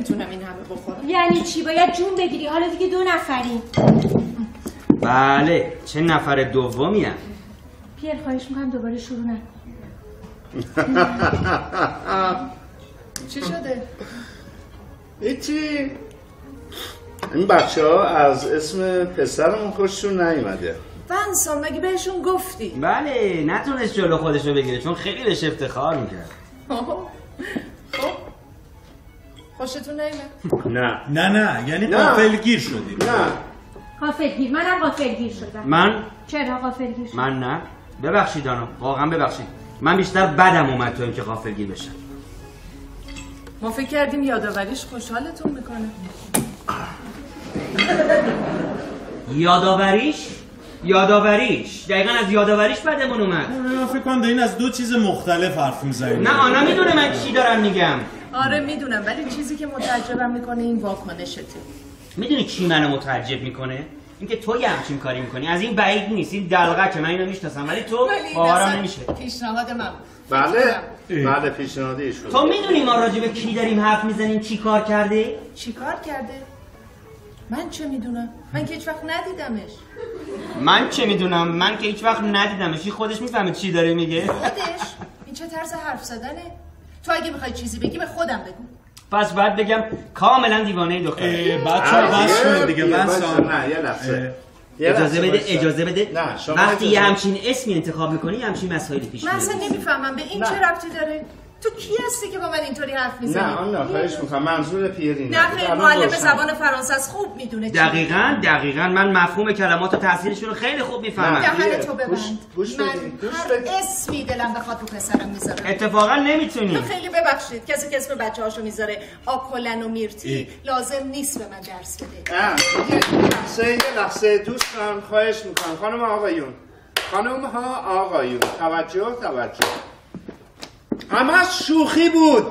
نمیتونم این همه بخورم. یعنی چی؟ باید جون بگیری، حالا دیگه 2 نفریم. بله، چه نفر دومیم؟ پیر خواهش میکنم دوباره شروع نکن. چی شده؟ هیچی. این بچه ها از اسم پسرمون خوششون نیومده. ونسان مگه بهشون گفتی؟ بله، نتونست جلو خودشو بگیره چون خیلی بهش افتخار میکرد. خب خوشتون نیومد؟ نه یعنی غافلگیر شدی. نه غافلگیر؟ منم غافلگیر شدم. من؟ چرا غافلگیر شدم؟ من نه. ببخشید آنو، واقعا ببخشید. من بیشتر بدم اومد تو اینکه غافلگیر بشم. ما فکر کردیم یادآوریش خوشحالتون میکنه. یادآوریش دقیقا از یادآوریش بدمون اومد. من فکر کنم دارین از 2 چیز مختلف حرف میزنید. نه آنا میدونه من چی دارم میگم. آره میدونم، ولی چیزی که متعجبم میکنه این واکنشته. میدونی کی منو متعجب میکنه؟ اینکه تو یه همچین کاری میکنی. از این بعید نیست، این دلغکه، من اینو میشناسم، ولی تو باورم نمیشه. پیشنهاد من. بله پیشنهاد ایشون. تو میدونی ما راجع به کی داریم حرف میزنیم، چی کار کرده؟ چی کار کرده؟ من چه میدونم؟ من که هیچ وقت ندیدمش. من چه میدونم؟ من که هیچ وقت ندیدمش. این خودش میفهمه چی داره میگه. خودش؟ این چه طرز حرف زدنه؟ تو اگه میخوای چیزی بگی به خودم بگو. پس بعد بگم کاملا دیوانه دختر. بچه‌ها بس کنید دیگه. نه یه لحظه. اجازه بده. وقتی یه همچین اسمی انتخاب میکنی یه همچین مسائلی پیش میاد. من اصلا نمیفهمم به این چه ربطی داره؟ تو کی هستی که با من اینطوری حرف میزنی؟ نه آنا خواهش میکنم منظور پیرینه. نه خیلی معلم زبان فرانسه است، خوب میدونه. دقیقاً من مفهوم کلمات و تاثیرشون رو خیلی خوب میفهمم. دهن تو ببند. من هر اسمی دلم بخواد رو پسرم میذارم. اتفاقا نمیتونی. خیلی ببخشید، کسی که اسم بچه‌هاشو میذاره آکولن و میرتی لازم نیست به من درس بده. یه لحظه دوستان خواهش میکنم خانم ها آقایون توجه همه شوخی بود.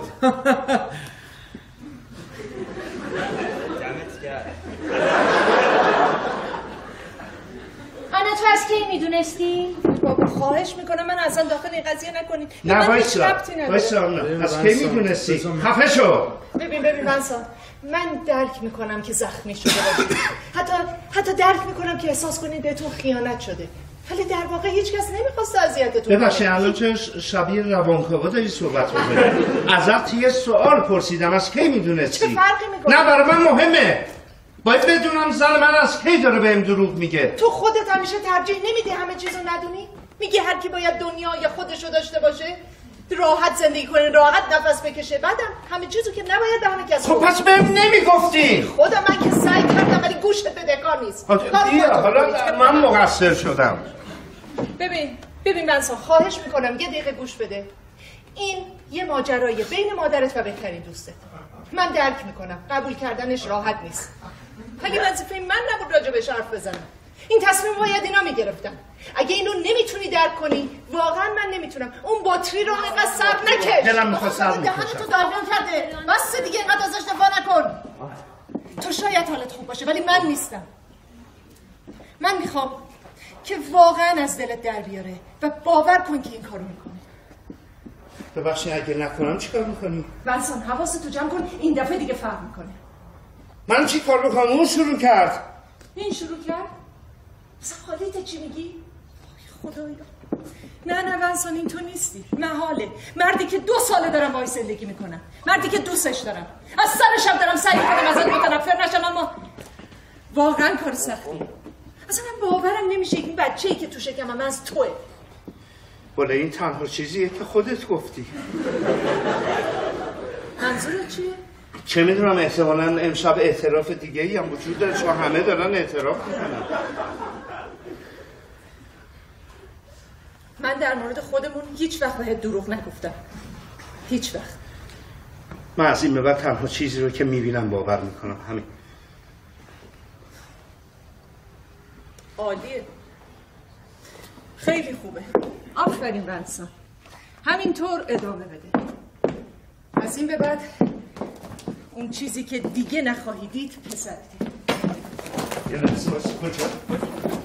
آنا تو از کی میدونستی؟ بابا خواهش میکنم من اصلا داخل این قضیه نکنید. نه وایسا آنا از کی میدونستی؟ خفه شو. ببین ونسان، من درک میکنم که زخمی شده باشید. حتی درک میکنم که احساس کنید بهتون خیانت شده، ولی در واقع هیچ کس نمیخواست اذیتتون کنه. ببخشید الان چه شبیه روانکاوا داری صحبت میکنی؟ ازت یه سوال پرسیدم از کی میدونستی؟ چه فرقی میکنه؟ نه برای من مهمه. باید بدونم زن من از کی داره بهم دروغ میگه. تو خودت همیشه ترجیح نمیدی همه چیزو ندونی؟ میگی هر کی باید دنیای خودشو داشته باشه، راحت زندگی کنه، راحت نفس بکشه، بعدم همه چیزو که نباید دهن کسی. خب پس بهم نمیگفتی. خودم من که سعی کردم ولی گوشت بدهکار نیست. حالا من مقصر شدم. ببین ونسان خواهش میکنم یه دقیقه گوش بده. این یه ماجرای بین مادرت و بهترین دوستت. من درک میکنم قبول کردنش راحت نیست، ولی وظیفه من نبود راجبش حرف بزنم. این تصمیم باید اینا میگرفتن. اگه اینو نمیتونی درک کنی واقعا من نمیتونم. اون بطری رو اینقدر سر نکش. دلم میخواد سر بکشم. دهنتو داغون کرده. بس دیگه اینقدر ازش دفاع نکن. تو شاید حالت خوب باشه ولی من نیستم. من میخوام که واقعا از دلت در بیاره و باور کن که این کارو میکنه. ببخشید اگه نکنم چیکار میکنی؟ ونسان حواستو جمع کن، این دفعه دیگه فرق میکنه. من چی کار میکنم؟ اون شروع کرد. این شروع کرد؟ مثلا خالیت چی میگی؟ خدایا. نه ونسان این تو نیستی. محاله. مردی که 2 ساله دارم باهاش زندگی میکنم، مردی که دوستش دارم، از سرشم دارم سعی کنم ازت متنفر نشم، اما واقعا کار سختیه. اصلا من باورم نمیشه این بچه‌ای که تو شکمم از توئه. ولی این تنها چیزیه که خودت گفتی. منظورت چیه؟ چه میدونم، احتمالاً امشب اعتراف دیگه‌ای هم وجود داره چون همه دارن اعتراف میکنن. من در مورد خودمون هیچ وقت بهت دروغ نگفتم. هیچ وقت. من از این به بعد تنها چیزی رو که میبینم باور میکنم، همین. عالیه. خیلی خوبه. آفرین ونسان. همینطور ادامه بده. از این به بعد اون چیزی که دیگه نخواهی دید پسرتی. یه لحظه کجا؟